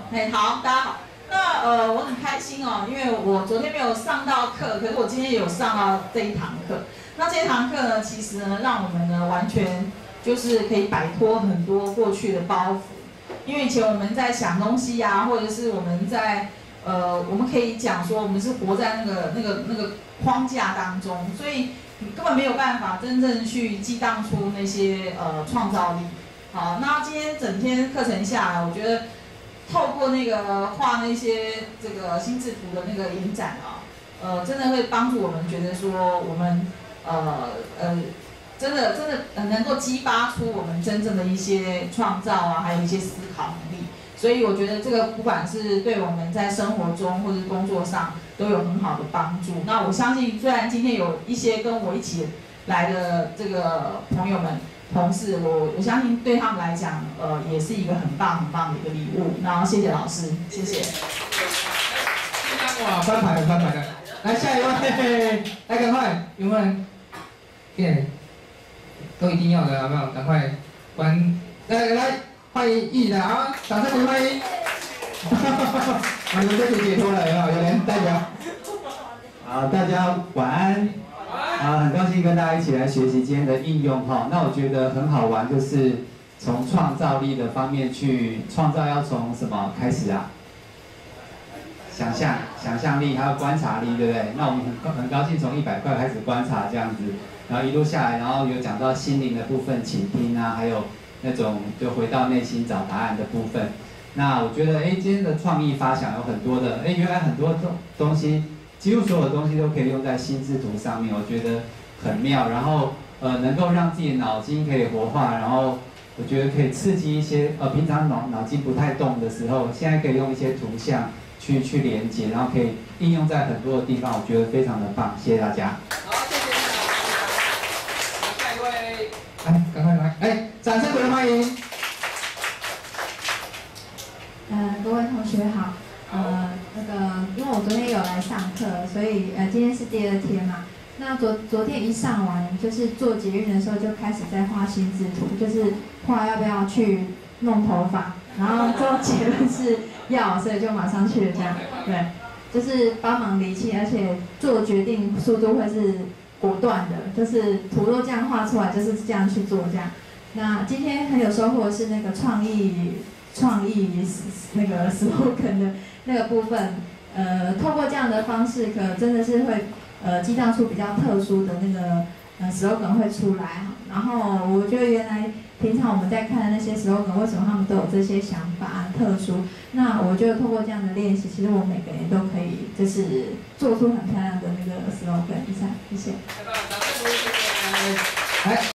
哎，好，大家好。那我很开心哦，因为我昨天没有上到课，可是我今天有上到这一堂课。那这一堂课呢，其实呢，让我们呢完全就是可以摆脱很多过去的包袱。因为以前我们在想东西呀、或者是我们在我们可以讲说我们是活在那个框架当中，所以你根本没有办法真正去激荡出那些创造力。好，那今天整天课程下来，我觉得透过那个画那些这个心智图的那个影展啊，真的会帮助我们觉得说我们真的能够激发出我们真正的一些创造啊，还有一些思考能力。所以我觉得这个不管是对我们在生活中或者是工作上都有很好的帮助。那我相信，虽然今天有一些跟我一起来的这个朋友们、同事，我相信对他们来讲，也是一个很棒的一个礼物。然后谢谢老师，谢谢。 哇，翻牌了，来下一位，来赶快，有没有人？耶，都一定要的，好不好？赶快关，来。欢迎艺人啊，掌声鼓励欢迎！我们这题解脱了，有人代表。 好，大家晚安。很高兴跟大家一起来学习今天的应用哈。那我觉得很好玩，就是从创造力的方面去创造，要从什么开始啊？想象力还有观察力，对不对？那我们很高兴从100块开始观察这样子，然后一路下来，然后有讲到心灵的部分，倾听啊，还有那种就回到内心找答案的部分。那我觉得，今天的创意发想有很多的，原来很多东西，几乎所有东西都可以用在心智图上面，我觉得很妙。然后能够让自己的脑筋可以活化，然后我觉得可以刺激一些平常脑筋不太动的时候，现在可以用一些图像去连接，然后可以应用在很多的地方，我觉得非常的棒。谢谢大家。 好，谢谢大家。下一位，来，赶快来，掌声鼓励欢迎。 各位同学好。因为我昨天有来上课，所以今天是第2天嘛。那昨天一上完，就是做捷运的时候就开始在画心智图，就是画要不要去弄头发，然后最后结论是要，所以就马上去了这样。对，就是帮忙理清，而且做决定速度会是果断的，就是图都这样画出来，就是这样去做这样。那今天很有收获的是那个创意那个 slogan 的那个部分，透过这样的方式，真的是会激荡出比较特殊的那个slogan 会出来。然后我觉得原来平常我们在看的那些 slogan， 为什么他们都有这些想法特殊？那我觉得透过这样的练习，其实我们每个人都可以就是做出很漂亮的那个 slogan。以上，谢谢。 来。